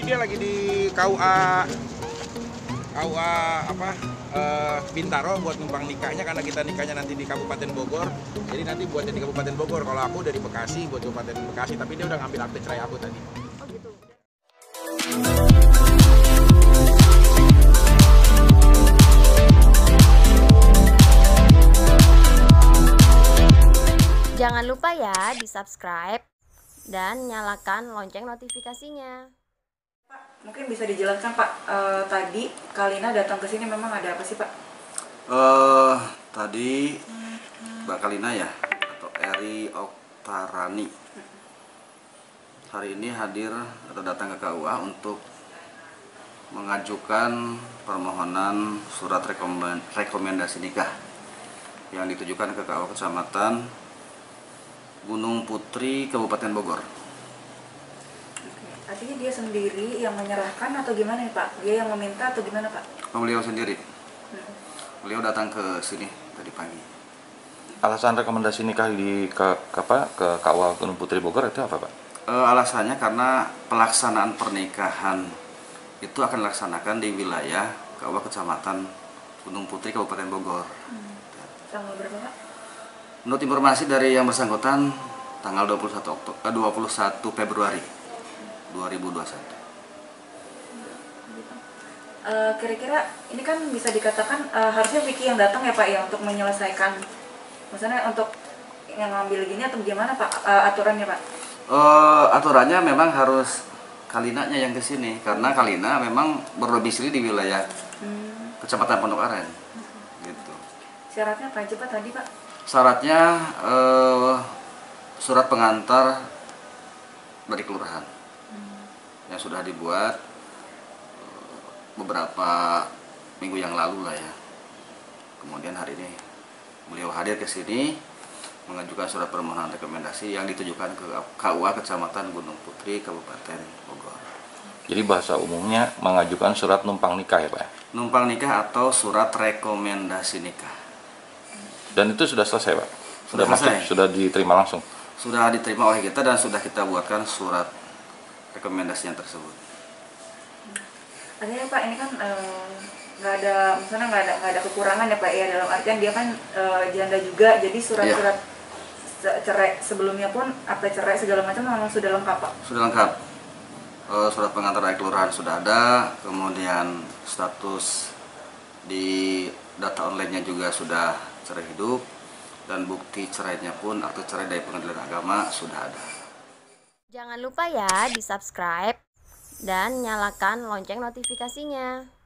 dia lagi di KUA apa Bintaro buat numpang nikahnya, karena kita nikahnya nanti di Kabupaten Bogor. Jadi nanti buatnya di Kabupaten Bogor. Kalau aku dari Bekasi buat Kabupaten Bekasi, tapi dia udah ngambil akte cerai aku tadi. Oh gitu. Jangan lupa ya di-subscribe dan nyalakan lonceng notifikasinya. Pak, mungkin bisa dijelaskan Pak, tadi Kalina datang ke sini memang ada apa sih Pak? Tadi Mbak Kalina ya, atau Eri Oktarani, hari ini hadir atau datang ke KUA untuk mengajukan permohonan surat rekomendasi nikah yang ditujukan ke KUA Kecamatan Gunung Putri, Kabupaten Bogor. Artinya dia sendiri yang menyerahkan atau gimana nih Pak? Dia yang meminta atau gimana Pak? Beliau sendiri. Beliau datang ke sini tadi pagi. Alasan rekomendasi nikah ke KUA Gunung Putri Bogor itu apa Pak? Alasannya karena pelaksanaan pernikahan itu akan dilaksanakan di wilayah KUA Kecamatan Gunung Putri, Kabupaten Bogor. Tanggal berapa Pak? Menurut informasi dari yang bersangkutan, tanggal 21 Februari 2021. Kira-kira ini kan bisa dikatakan harusnya Vicky yang datang ya Pak ya untuk menyelesaikan, maksudnya untuk yang ngambil gini atau gimana Pak aturannya Pak? Aturannya memang harus Kalinanya yang ke sini karena Kalina memang berdomisili di wilayah Kecamatan Pondok Aren. Gitu. Syaratnya apa aja Pak tadi Pak? Syaratnya surat pengantar dari kelurahan yang sudah dibuat beberapa minggu yang lalu lah ya. Kemudian hari ini beliau hadir ke sini mengajukan surat permohonan rekomendasi yang ditujukan ke KUA Kecamatan Gunung Putri, Kabupaten Bogor. Jadi bahasa umumnya mengajukan surat numpang nikah ya Pak? Numpang nikah atau surat rekomendasi nikah. Dan itu sudah selesai Pak? Sudah selesai. Sudah diterima langsung? Sudah diterima oleh kita dan sudah kita buatkan surat rekomendasinya tersebut. Artinya Pak ini kan nggak ada, misalnya nggak ada kekurangan ya Pak ya, dalam artian dia kan janda juga, jadi surat-surat cerai sebelumnya pun akte cerai segala macam memang sudah lengkap Pak. Sudah lengkap. Surat pengantar dari kelurahan sudah ada, kemudian status di data online-nya juga sudah cerai hidup, dan bukti cerainya pun akte cerai dari Pengadilan Agama sudah ada. Jangan lupa ya di-subscribe dan nyalakan lonceng notifikasinya.